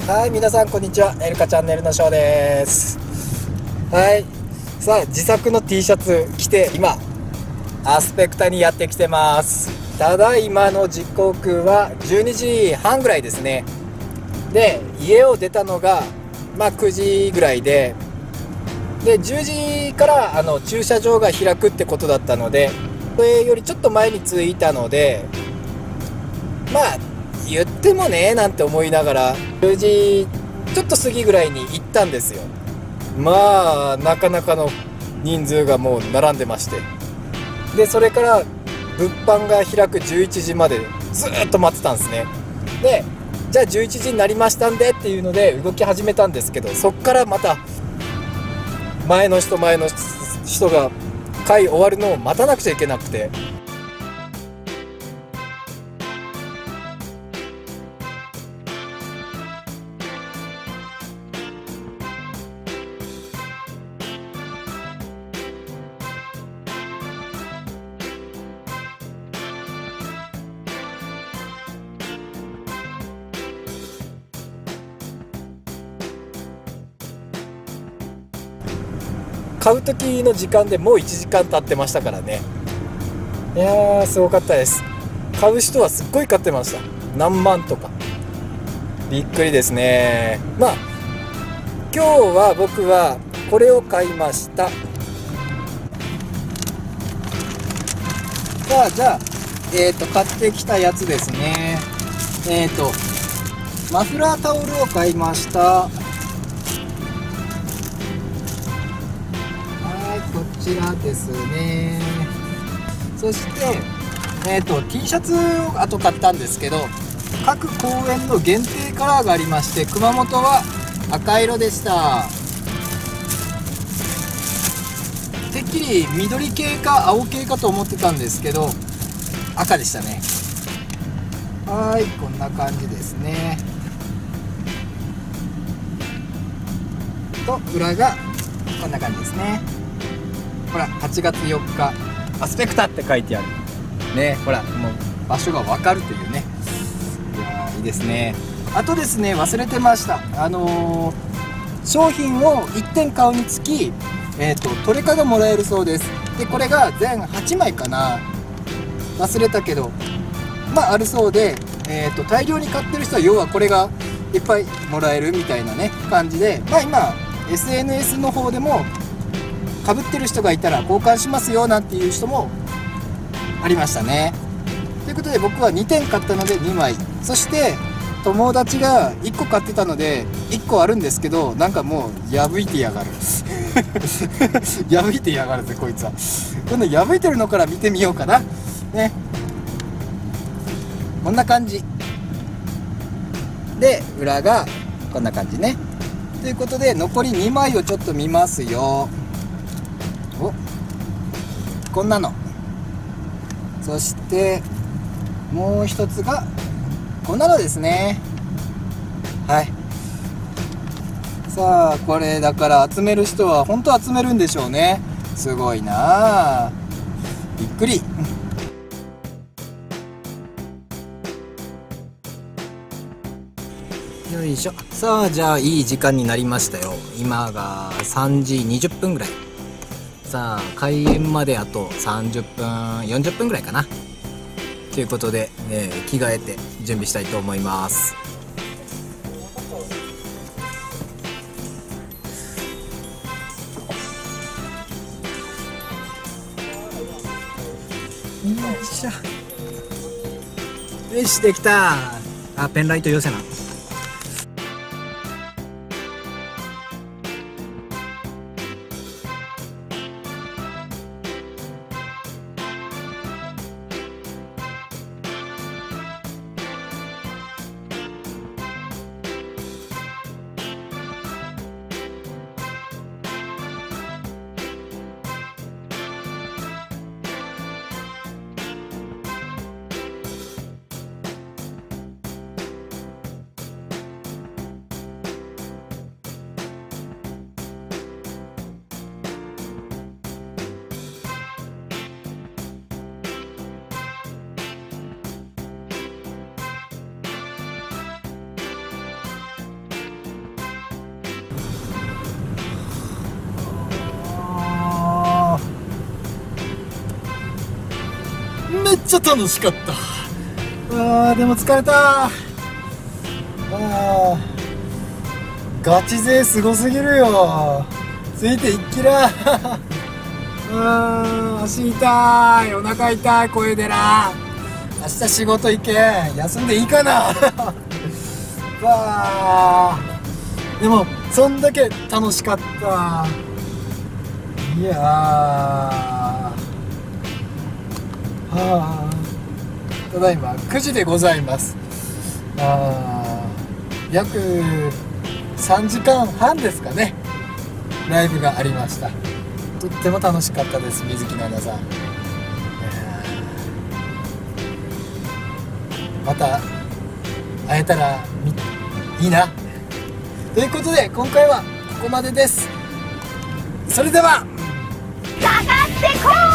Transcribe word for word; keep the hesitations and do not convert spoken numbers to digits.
はい、皆さんこんにちは。エルカチャンネルのショーです。はい、さあ自作の T シャツ着て今アスペクタにやってきてます。ただいまの時刻はじゅうにじはんぐらいですね。で、家を出たのがまあくじぐらいで、でじゅうじからあの駐車場が開くってことだったので、それよりちょっと前に着いたので、まあ言ってもねなんて思いながらじゅうじちょっと過ぎぐらいに行ったんですよ。まあなかなかの人数がもう並んでまして、でそれから物販が開くじゅういちじまでずーっと待ってたんですね。でじゃあじゅういちじになりましたんでっていうので動き始めたんですけど、そっからまた前の人前の人が会終わるのを待たなくちゃいけなくて、買う時の時間でもういちじかん経ってましたからね。いやーすごかったです。買う人はすっごい買ってました。何万とかびっくりですね。まあ今日は僕はこれを買いました。さあじゃあえっ、ー、と買ってきたやつですね。えっ、ー、とマフラータオルを買いました。こちらですね。そして、えーと、T シャツをあと買ったんですけど、各公園の限定カラーがありまして、熊本は赤色でした。てっきり緑系か青系かと思ってたんですけど、赤でしたね。はい、こんな感じですね。と裏がこんな感じですね。ほらはちがつよっかアスペクタって書いてあるね。ほらもう場所がわかるというね。いやーいいですね。あとですね、忘れてました。あのー、商品をいってん買うにつき、えーとトレカがもらえるそうです。でこれが全はちまいかな、忘れたけどまああるそうで、えーと大量に買ってる人は要はこれがいっぱいもらえるみたいなね感じで、まあ今 エスエヌエス の方でもかぶってる人がいたら交換しますよなんていう人もありましたね。ということで僕はにてん買ったのでにまい、そして友達がいっこ買ってたのでいっこあるんですけど、なんかもう破いてやがる破いてやがるぜこいつは。今度破いてるのから見てみようかなね。こんな感じで裏がこんな感じね。ということで残りにまいをちょっと見ますよ。おこんなの、そしてもう一つがこんなのですね。はい、さあこれだから集める人は本当集めるんでしょうね。すごいなあ、びっくり。よいしょ。さあじゃあいい時間になりましたよ。今がさんじにじゅっぷんぐらい。さあ開演まであとさんじゅっぷんよんじゅっぷんぐらいかなということで、えー、着替えて準備したいと思います。よいしょ。よしできた。あペンライト寄せな。 ちゃ楽しかった。あーでも疲れた。あーガチ勢すごすぎるよ。ついていっきら。あー足痛い、お腹痛い、声出ら。明日仕事行け、休んでいいかな。わーでもそんだけ楽しかった。いやーはあ、ただいまくじでございます。あ約さんじかんはんですかね、ライブがありました。とっても楽しかったです、水木奈々さん。また会えたらいいな。ということで今回はここまでです。それではかかってこい。